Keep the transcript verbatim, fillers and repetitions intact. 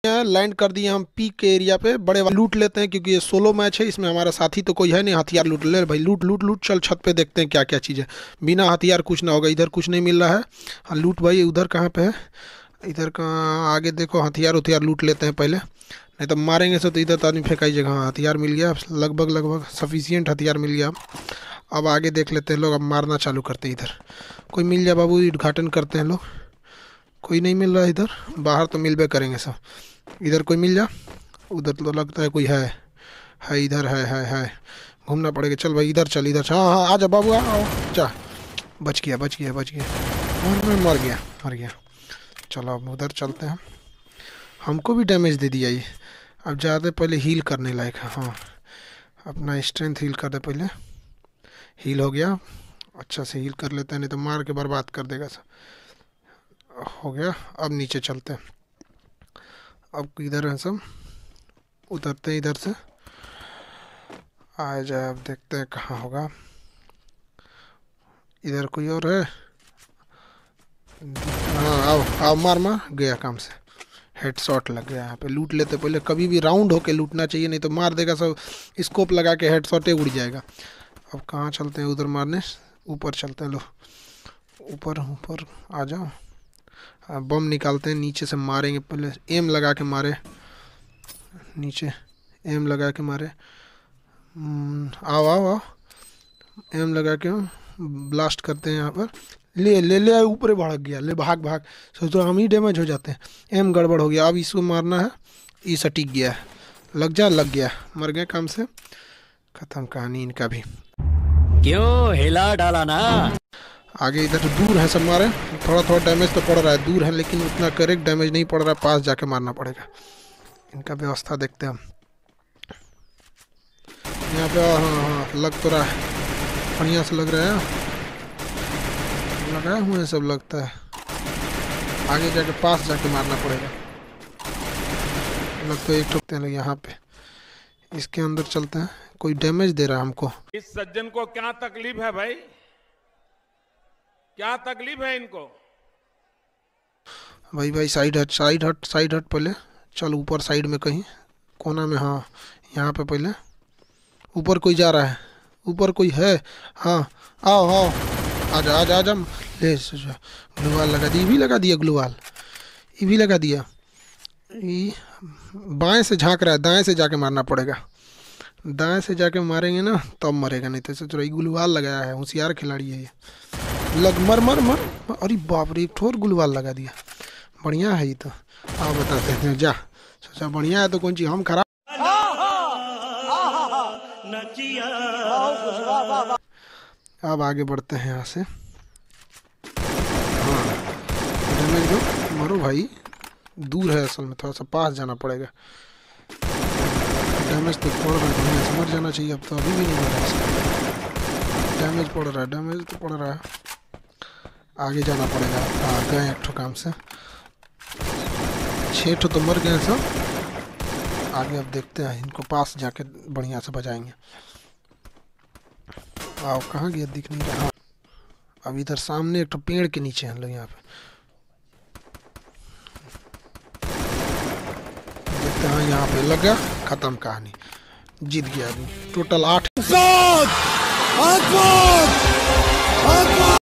Land कर दिए हम पीक के एरिया पे। बड़े लूट लेते हैं क्योंकि ये सोलो मैच है, इसमें हमारा साथी तो कोई है नहीं। हथियार लूट ले भाई, लूट लूट लूट। चल छत पे देखते हैं क्या क्या चीज़ है। बिना हथियार कुछ ना होगा। इधर कुछ नहीं मिल रहा है। हाँ लूट भाई। उधर कहाँ पे है? इधर कहाँ? आगे देखो। हथियार उथियार लूट लेते हैं पहले, नहीं तो मारेंगे से तो इधर तो आदमी फेंकाई जगह। हाँ हथियार मिल गया लगभग लगभग सफिशियंट हथियार मिल गया। अब आगे देख लेते हैं लोग। अब मारना चालू करते हैं। इधर कोई मिल जाए बाबू, उद्घाटन करते हैं लोग। कोई नहीं मिल रहा है इधर। बाहर तो मिलबे करेंगे सब। इधर कोई मिल जा। उधर तो लगता है कोई है। है इधर है है है घूमना पड़ेगा। चल भाई इधर चल, इधर। हाँ हाँ आ जा बाबू, आओ जा। बच गया बच गया बच गया। मर मर गया मर गया। चलो अब उधर चलते हैं। हमको भी डैमेज दे दिया ये। अब ज़्यादा पहले हील करने लायक है। हाँ अपना स्ट्रेंथ हील कर दे पहले। हील हो गया। अच्छा से हील कर लेते हैं, नहीं तो मार के बर्बाद कर देगा सब। हो गया। अब नीचे चलते हैं। अब इधर है सब। उतरते हैं इधर से। आ जाए। अब देखते हैं कहाँ होगा। इधर कोई और है? हाँ आओ आओ। मार मार। गया काम से। हेड शॉट लग गया। यहाँ पे लूट लेते पहले। कभी भी राउंड होके लूटना चाहिए, नहीं तो मार देगा सब। स्कोप लगा के हेड शॉटे उड़ जाएगा। अब कहाँ चलते हैं? उधर मारने ऊपर चलते हैं। लो ऊपर ऊपर आ जाओ। बम निकालते हैं। नीचे से मारेंगे पहले। एम लगा के मारे। नीचे एम लगा के मारे। आओ आओ आओ। एम लगा के ब्लास्ट करते हैं यहाँ पर। ले ले ले ऊपर भड़क गया। ले भाग भाग। सोचो हम ही डैमेज हो जाते हैं। एम गड़बड़ हो गया। अब इसको मारना है। ये सटीक गया है। लग जा। लग गया। मर गए काम से। खत्म कहानी इनका भी। क्यों हिला डाला ना। आगे इधर दूर है सब मारे। थोड़ा थोड़ा डैमेज तो पड़ रहा है। दूर है लेकिन उतना करेक्ट डैमेज नहीं पड़ रहा है। पास जाके मारना पड़ेगा। इनका व्यवस्था देखते हैं हम। यहाँ पे हाँ हाँ लग तो रहा है। बढ़िया से लग रहा है। लगाए हुए सब लगता है। आगे जाके पास जाके मारना पड़ेगा। लग तो एक ठोकते हैं लोग यहाँ पे। इसके अंदर चलते हैं। कोई डैमेज दे रहा है हमको। इस सज्जन को क्या तकलीफ है भाई? क्या तकलीफ है इनको? भाई भाई साइड हट साइड हट साइड हट पहले। चल ऊपर साइड में कहीं कोना में। हाँ यहाँ पे पहले। ऊपर कोई जा रहा है। ऊपर कोई है। हाँ आओ आओ। आजा आजा आजा। ले ग्लूवाल लगा दी। भी लगा दिया ग्लूवाल। ये भी लगा दिया। ये बाएं से झांक रहा है। दाएं से जाके मारना पड़ेगा। दाएं से जाके मारेंगे ना तब मरेगा, नहीं तो सोच रहा ग्लूवाल लगाया है। होशियार खिलाड़ी है ये। लग मर मर मर। अरे बाप रे, एक ठोर ग्लूवाल लगा दिया। बढ़िया है ये तो। आप बताते हैं जा। सोचा बढ़िया है तो कौन चीज़ हम खराब। अब आगे बढ़ते हैं यहाँ से। हाँ डैमेज दो। मरो भाई। दूर है असल में, थोड़ा सा पास जाना पड़ेगा। डैमेज तो पड़ रहा है। समझ जाना चाहिए। अब तो अभी भी नहीं मरा है। डैमेज पड़ रहा है। डैमेज तो पड़ रहा है। आगे जाना पड़ेगा। आ गए एक ठो काम से। छः ठो तो मर गए सब। आगे अब देखते हैं। इनको पास जाके बढ़िया से बजाएंगे। आओ कहाँ गया? दिख नहीं रहा। अब इधर सामने एक तो पेड़ के नीचे हैं लोग। यहाँ पे देखते हैं। यहाँ पे लगा। खत्म कहानी। जीत गया अभी। टोटल आठ।